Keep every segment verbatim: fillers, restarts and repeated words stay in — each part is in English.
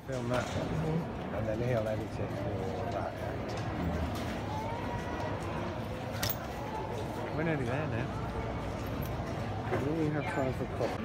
Film that, mm-hmm. and then he'll edit it for that. We're nearly there now. Do we have time for coffee?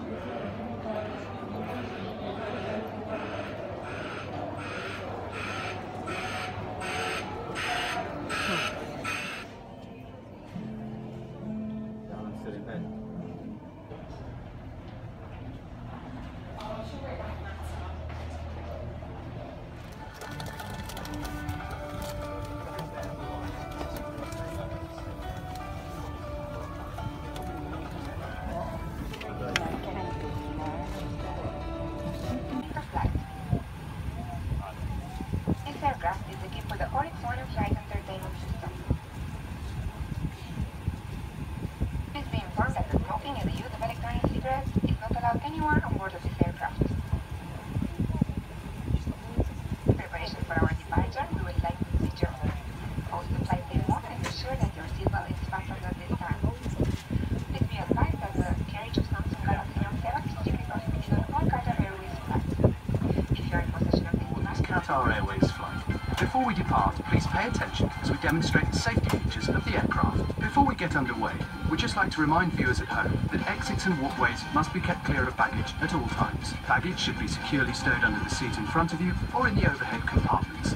Qatar Airways flight. Before we depart, please pay attention as we demonstrate the safety features of the aircraft. Before we get underway, we'd just like to remind viewers at home that exits and walkways must be kept clear of baggage at all times. Baggage should be securely stowed under the seat in front of you or in the overhead compartments.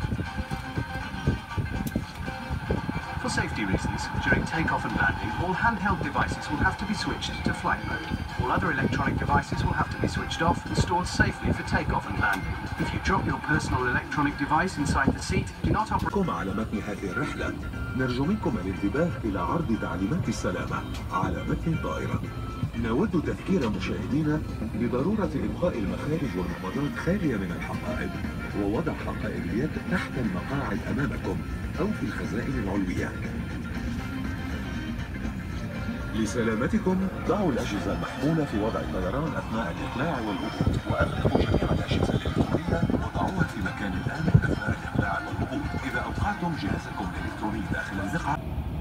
For safety reasons, during takeoff and landing, all handheld devices will have to be switched to flight mode. All other electronic devices will have to be switched off and stored safely for takeoff and landing. If you drop your personal electronic device inside the seat, do not operate. على متن هذه الرحلة نرجو منكم الانتباه إلى عرض تعليمات السلامة على متن الطائرة. نود تذكير مشاهدينا بضرورة إبقاء المخارج والممرات خالية من الحقائب ووضع حقائب اليد تحت المقاعد أمامكم أو في الخزائن العلوية. لسلامتكم ضعوا الأجهزة المحمولة في وضع الطيران أثناء الإقلاع والهبوط وأغلقوا جميع الأجهزة الإلكترونية وضعوها في مكان آمن أثناء الإقلاع والهبوط. إذا أوقعتم جهازكم الإلكتروني داخل البقعة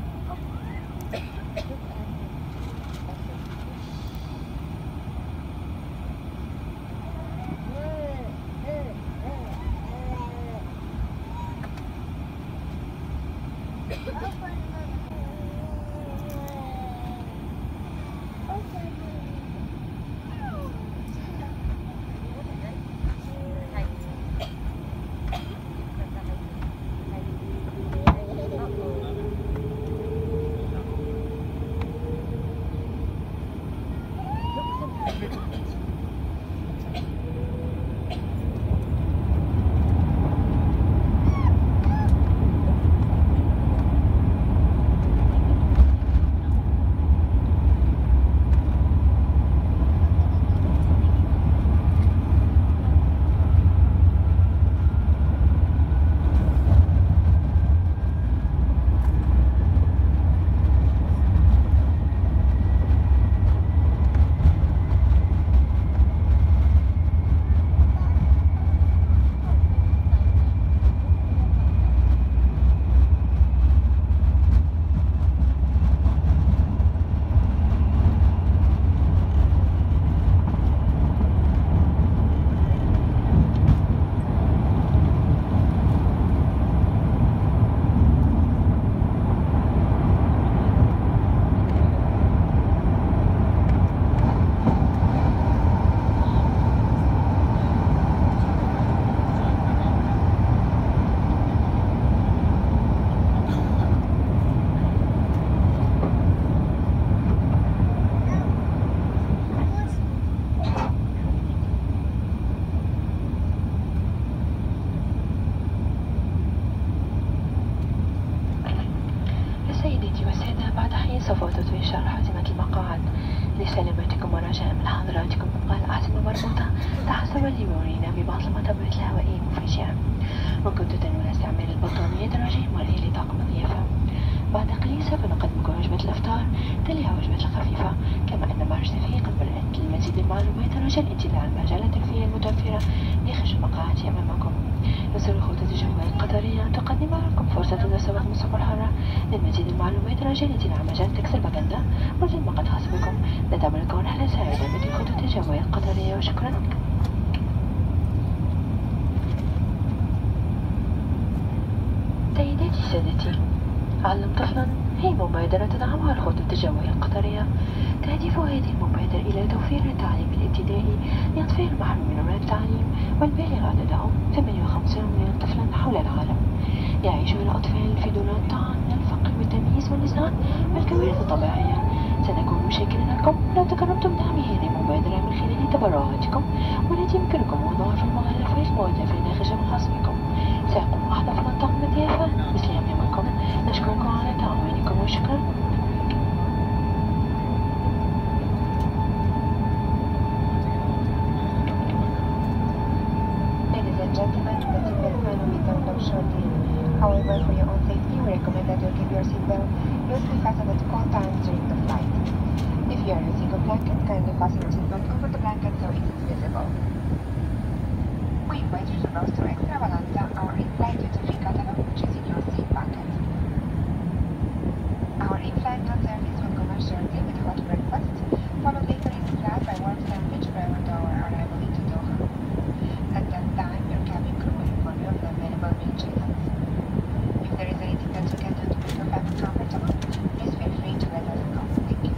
سوف تطوي شرح حزمة المقاعد لسلامتكم ورجاء من حضراتكم إبقاء الأحزمة مربوطة تحسب لمرورنا ببعض المطبات الهوائية المفاجئة، وكنتم تنوون استعمال البطانية الرجيم وهي لطاقم الضيافة. بعد قليل سوف نقدمكم وجبة الإفطار تليها وجبة الخفيفة، كما أن مع رجله قد بدأت لمزيد المعلومات رجاء الامتلاء المجال الترفيهي المتوفرة داخل المقاعد أمامكم. نسر خطوط الجوال القطرية تقدم لكم فرصة تسوق المسوق الحرة. للمزيد المعلومات رجاء الامتلاء مجال تكس الباقندة ولما قد خاص بكم. نتمنى لكم رحلة سعيدة من خطوط الجوال القطرية وشكرا. سادتي، علم طفلا هي مبادرة تدعمها الخطوط الجوية القطرية. تهدف هذه المبادرة إلى توفير التعليم الابتدائي لأطفال المحرومين من التعليم، والبالغ عددهم ثمانية وخمسين مليون طفلا حول العالم. يعيش الأطفال في دون الطعام من الفقر والتمييز والنزاع والكوارث الطبيعية. سنكون شاكرين لكم لو تكرمتم دعم هذه المبادرة من خلال تبرعاتكم، والتي يمكنكم وضعها في المغلفات الموجودة خارج محاسبكم. سيقوم أحد أفراد طاقم الضيافة باستلامكم. نشكركم على تعاونكم وشكرا. Ladies and gentlemen, the seatbelt sign will be turned off shortly. However, for your own safety, we recommend that you keep your seatbelt loosely fastened at all times during the flight. If you are using a blanket, kindly fasten your seatbelt over the blanket so it is visible. We invite you to browse through Extravaganza, our in-flight duty-free catalog, which is in your seat pocket. Our in-flight non service will commence shortly with hot breakfast, followed later in the class by warm sandwich prior to our arrival into Doha. At that time, your cabin crew will inform you of the available meal changes. If there is anything that you can do to make your family comfortable, please feel free to let us know. Thank you.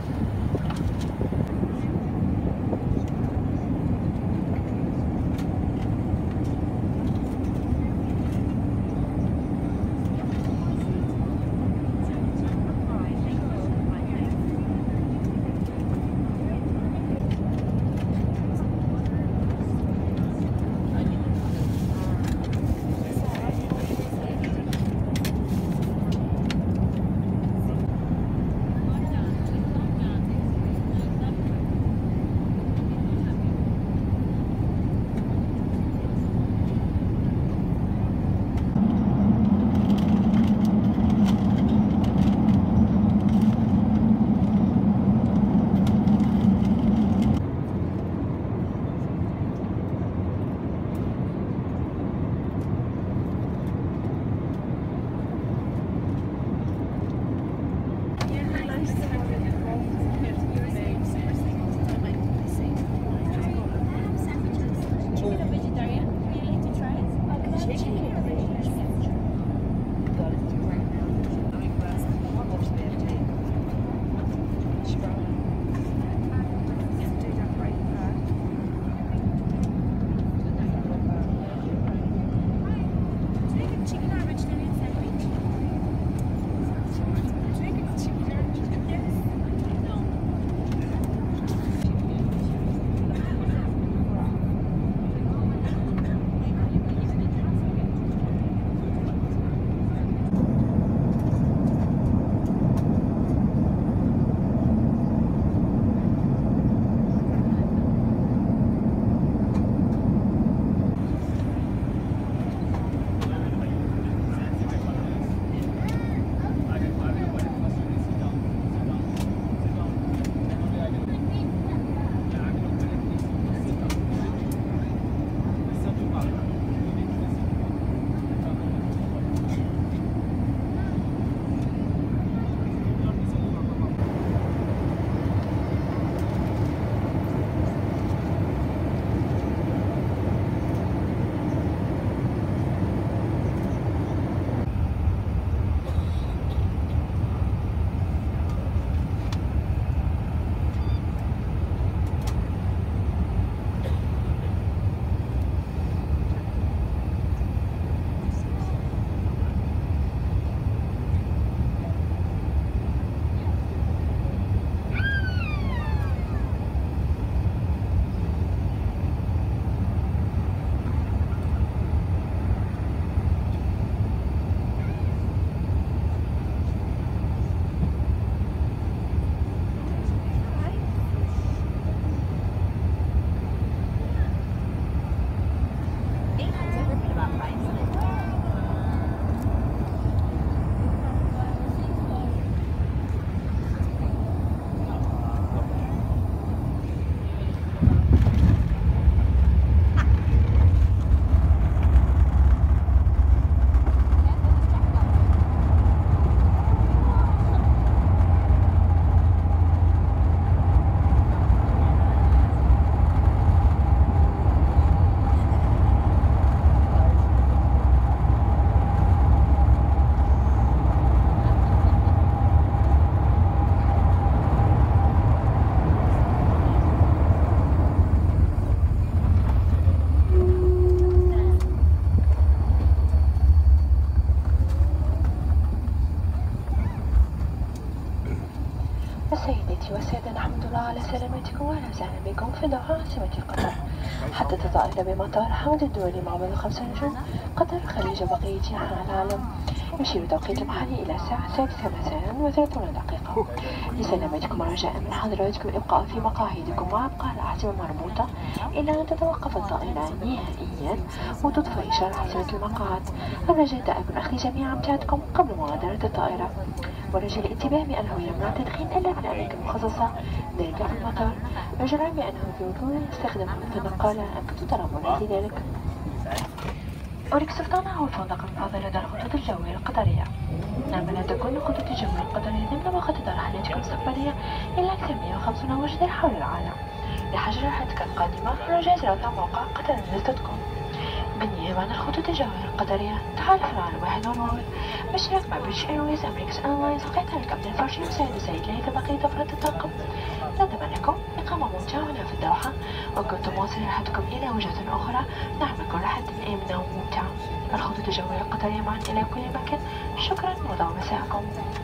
سلامتكم وأهلا وسهلا بكم في دوحة عاصمة قطر. حدث طائرة بمطار حمد الدولي معبد الخمسة نجوم قطر خليج بقية أنحاء العالم يشير التوقيت المحلي إلى الساعة السادسة مساء وثلاثون دقيقة. لسلامتكم ورجاء من حضراتكم الإبقاء في مقاعدكم وأبقاء الأحزمة المربوطة إلى أن تتوقف الطائرة نهائيا وتطفئ إشارة حزمة المقاعد. الرجاء تأكد أخذ جميع أمتعتكم قبل مغادرة الطائرة، ورجاء الانتباه بأنه يمنع التدخين إلا في الأماكن المخصصة ذلك في المطار. رجاء بأنه بوجود استخدام في النقالة أنتم ترغبون في ذلك. أوريك سلطانة هو الفندق المفضل لدى الخطوط الجوية القطرية. نعم، لا تكون الخطوط الجوية القطرية ضمن باقة رحلاتكم المستقبلية إلا أكثر من مئة وخمسين وجهة حول العالم. لحجز رحلتك القادمة رجاء زيارة موقع قطر نيوز دوت كوم. بالنيابة عن الخطوط الجوية القطرية تحالف العالم واحد ونور بالشراكة مع بريتش ايرويز أمريكس ايرلاينز وقيادة الكابتن الفرشي مساعد سيد ليث بقية أفراد الطاقم. نتمنىكم إقامة ممتعة هنا في الدوحة، وكنتم واصلين رحلتكم إلى وجهة أخرى نعملكم رحلة آمنة وممتعة. الخطوط الجوية القطرية معا إلى كل مكان. شكرا وضع مساءكم.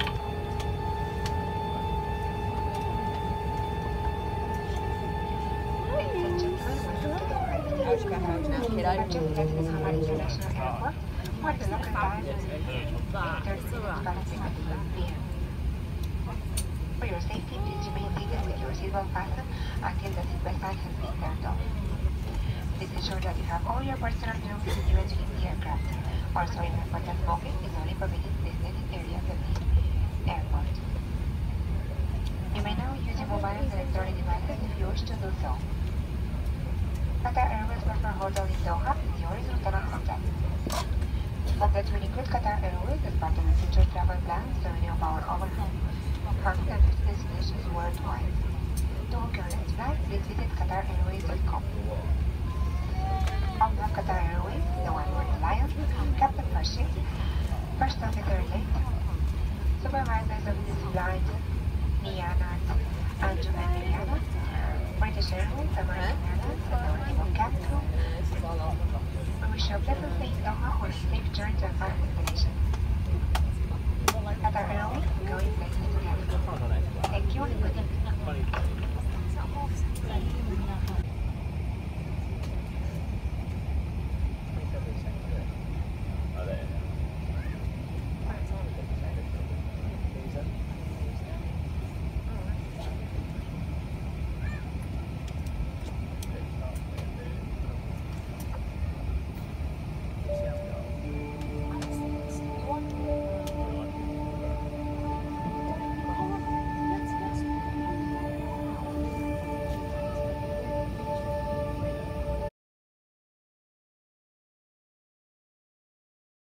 For your safety, please remain seated with your seatbelt fastened until the seatbelt sign has been turned off. Please ensure that you have all your personal belongings with you as you leave the aircraft. Also, remember that smoking is only permitted in designated areas of the airport. You may now use your mobile and electronic devices if you wish to do so. Qatar Airways prefer hotel in Doha is the original Qatar hotel. But that will include Qatar Airways as part of the future travel plans to many of our overhead cargo and destinations worldwide. To book your next flight, please visit qatar airways dot com. On board Qatar Airways, the one with the Lion, Captain Farshid, First Officer Late, Supervisors of this flight, Niana, Andrew and Mariana, British Airways, American Airlines, and our team of captain. We wish you a pleasant stay in Doha or a safe journey to a final destination. Qatar Airways, going places together. Thank you and good evening.